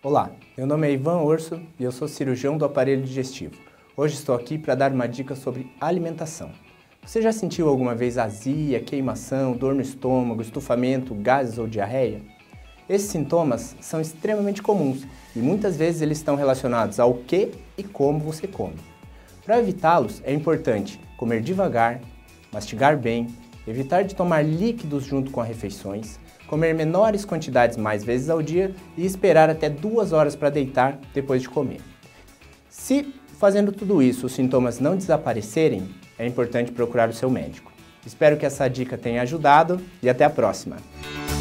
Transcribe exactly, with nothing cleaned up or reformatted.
Olá, meu nome é Ivan Orso e eu sou cirurgião do aparelho digestivo. Hoje estou aqui para dar uma dica sobre alimentação. Você já sentiu alguma vez azia, queimação, dor no estômago, estufamento, gases ou diarreia? Esses sintomas são extremamente comuns e muitas vezes eles estão relacionados ao que e como você come. Para evitá-los é importante comer devagar, mastigar bem, evitar de tomar líquidos junto com as refeições, comer menores quantidades mais vezes ao dia e esperar até duas horas para deitar depois de comer. Se fazendo tudo isso os sintomas não desaparecerem, é importante procurar o seu médico. Espero que essa dica tenha ajudado e até a próxima!